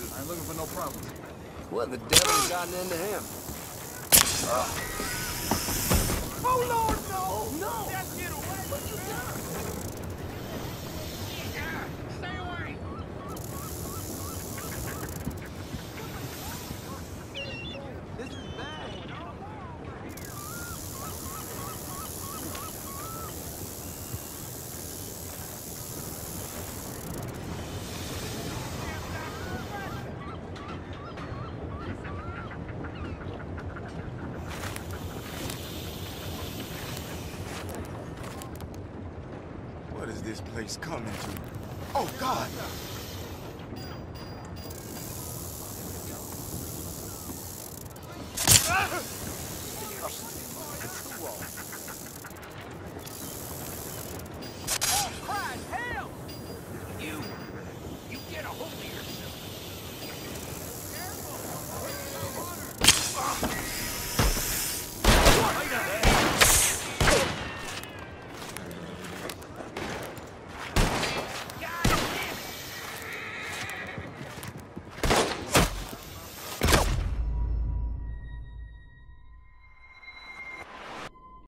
I ain't looking for no problems. What the devil's gotten into him? Oh, Lord, no! No! Just get away! What you done? Stay away! This is bad. What is this place coming to? Oh, God!